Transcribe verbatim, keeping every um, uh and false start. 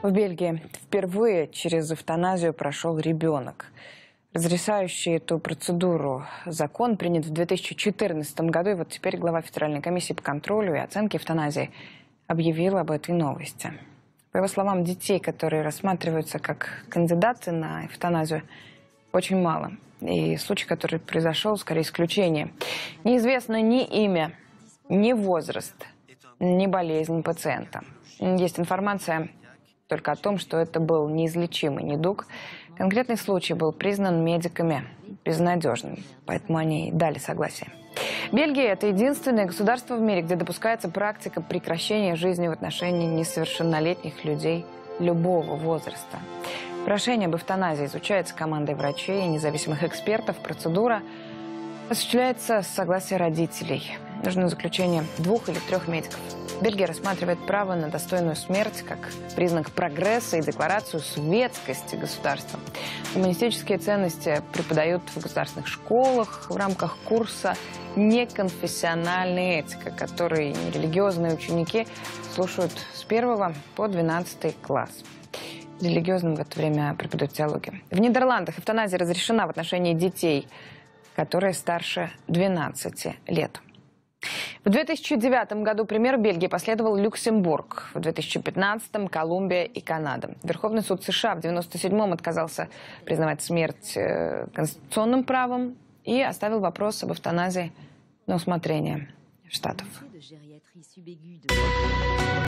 В Бельгии впервые через эвтаназию прошел ребенок. Разрешающий эту процедуру закон принят в две тысячи четырнадцатом году. И вот теперь глава Федеральной комиссии по контролю и оценке эвтаназии объявил об этой новости. По его словам, детей, которые рассматриваются как кандидаты на эвтаназию, очень мало. И случай, который произошел, скорее исключение. Неизвестно ни имя, ни возраст, ни болезнь пациента. Есть информация только о том, что это был неизлечимый недуг. Конкретный случай был признан медиками безнадежным, поэтому они и дали согласие. Бельгия – это единственное государство в мире, где допускается практика прекращения жизни в отношении несовершеннолетних людей любого возраста. Прошение об эвтаназии изучается командой врачей и независимых экспертов. Процедура осуществляется с согласия родителей. Нужно заключение двух или трех медиков. Бельгия рассматривает право на достойную смерть как признак прогресса и декларацию светскости государства. Гуманистические ценности преподают в государственных школах в рамках курса «Неконфессиональная этика», который религиозные ученики слушают с первого по двенадцатый класс. Религиозным в это время преподают теологию. В Нидерландах эвтаназия разрешена в отношении детей, которые старше двенадцати лет. В две тысячи девятом году примеру Бельгии последовал Люксембург, в две тысячи пятнадцатом – Колумбия и Канада. Верховный суд США в девяносто седьмом отказался признавать смерть конституционным правом и оставил вопрос об эвтаназии на усмотрение штатов.